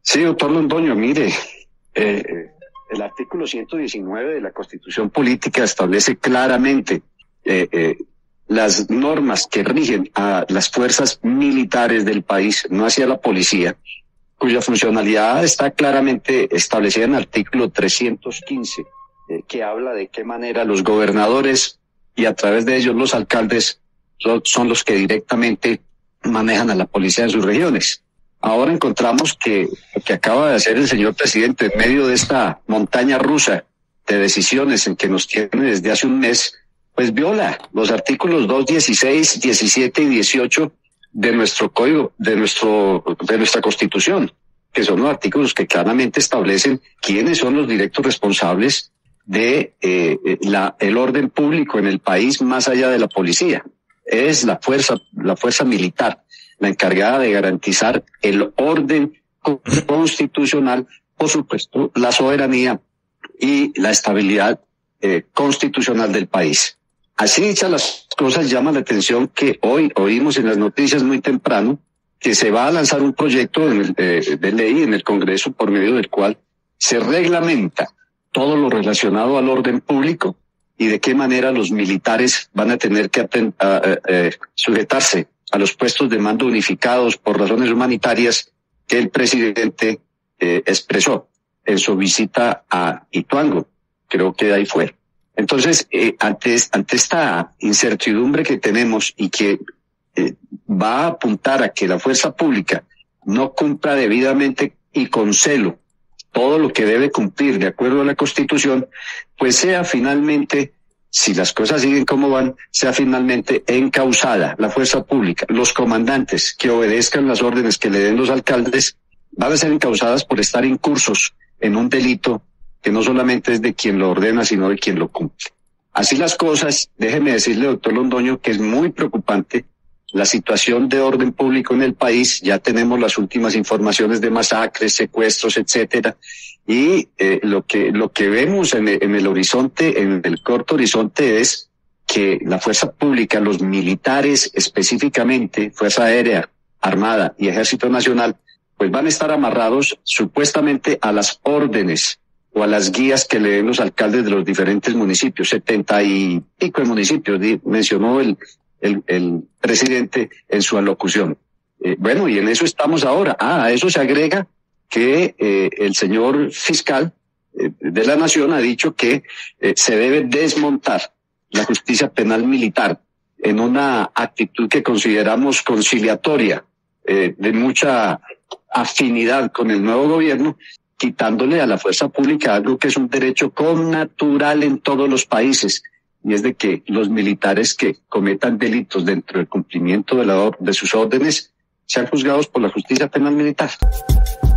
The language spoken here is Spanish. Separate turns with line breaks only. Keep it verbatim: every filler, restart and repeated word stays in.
Sí, doctor Londoño, mire, eh, el artículo ciento diecinueve de la Constitución Política establece claramente eh, eh, las normas que rigen a las fuerzas militares del país, no hacia la policía, cuya funcionalidad está claramente establecida en el artículo trescientos quince, eh, que habla de qué manera los gobernadores y a través de ellos los alcaldes son, son los que directamente manejan a la policía en sus regiones. Ahora encontramos que lo que acaba de hacer el señor presidente en medio de esta montaña rusa de decisiones en que nos tiene desde hace un mes, pues viola los artículos dos, dieciséis, diecisiete y dieciocho de nuestro código, de nuestro, de nuestra Constitución, que son los artículos que claramente establecen quiénes son los directos responsables de eh, la, el orden público en el país más allá de la policía. Es la fuerza, la fuerza militar, la encargada de garantizar el orden constitucional, por supuesto, la soberanía y la estabilidad eh, constitucional del país. Así dichas las cosas, llama la atención que hoy oímos en las noticias muy temprano que se va a lanzar un proyecto en el, eh, de ley en el Congreso por medio del cual se reglamenta todo lo relacionado al orden público y de qué manera los militares van a tener que aten- a, a, a, sujetarse a los puestos de mando unificados por razones humanitarias que el presidente eh, expresó en su visita a Ituango. Creo que ahí fue. Entonces, eh, ante, ante esta incertidumbre que tenemos y que eh, va a apuntar a que la fuerza pública no cumpla debidamente y con celo todo lo que debe cumplir de acuerdo a la Constitución, pues sea finalmente, si las cosas siguen como van, sea finalmente encausada la fuerza pública. Los comandantes que obedezcan las órdenes que le den los alcaldes van a ser encausadas por estar incursos en un delito que no solamente es de quien lo ordena, sino de quien lo cumple. Así las cosas, déjeme decirle, doctor Londoño, que es muy preocupante la situación de orden público en el país. Ya tenemos las últimas informaciones de masacres, secuestros, etcétera, y eh, lo que lo que vemos en el, en el horizonte, en el corto horizonte, es que la fuerza pública, los militares específicamente, Fuerza Aérea, Armada y Ejército Nacional, pues van a estar amarrados supuestamente a las órdenes o a las guías que le den los alcaldes de los diferentes municipios, setenta y pico de municipios, mencionó el, el, el presidente en su alocución. Eh, bueno, y en eso estamos ahora. Ah, a eso se agrega que eh, el señor fiscal eh, de la Nación ha dicho que eh, se debe desmontar la justicia penal militar en una actitud que consideramos conciliatoria, eh, de mucha afinidad con el nuevo gobierno, quitándole a la fuerza pública algo que es un derecho connatural en todos los países, y es de que los militares que cometan delitos dentro del cumplimiento de, la, de sus órdenes sean juzgados por la justicia penal militar.